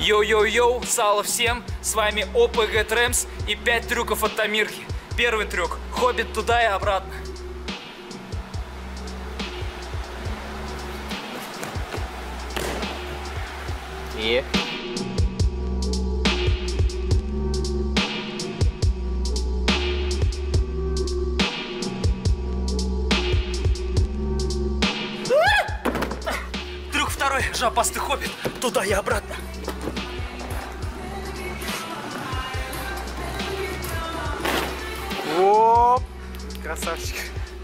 Йоу-йоу-йоу, сало всем, с вами ОПГ Трэмс и 5 трюков от Тамирки. Первый трюк, хоббит туда и обратно. И... Трюк второй, жопастый хоббит, туда и обратно. Оп! Красавчик.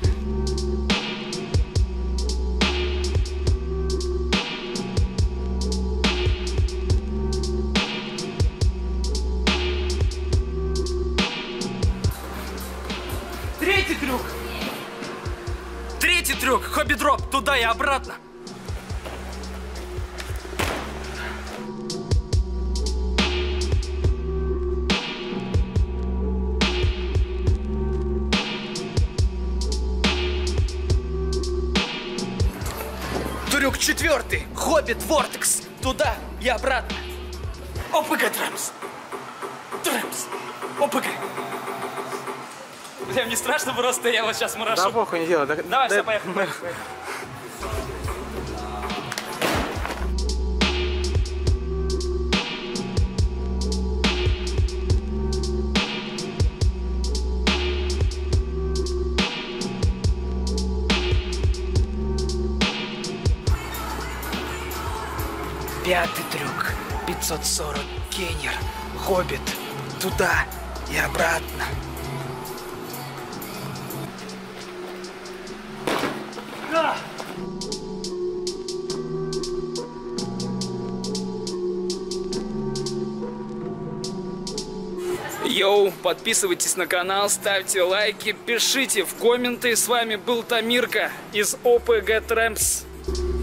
Третий трюк. Третий трюк, хоббит-дроп, туда и обратно. Трюк четвертый, хоббит Вортекс, туда и обратно. ОПГ Трэмс. Трэмс. ОПГ. Бля, мне страшно просто, я вот сейчас мурашу. Да похуй, не делай. Давай, все, поехали. Пятый трюк, 540 гейнер, хоббит, туда и обратно. Йоу, подписывайтесь на канал, ставьте лайки, пишите в комменты. С вами был Тамирка из ОПГ Трэмс.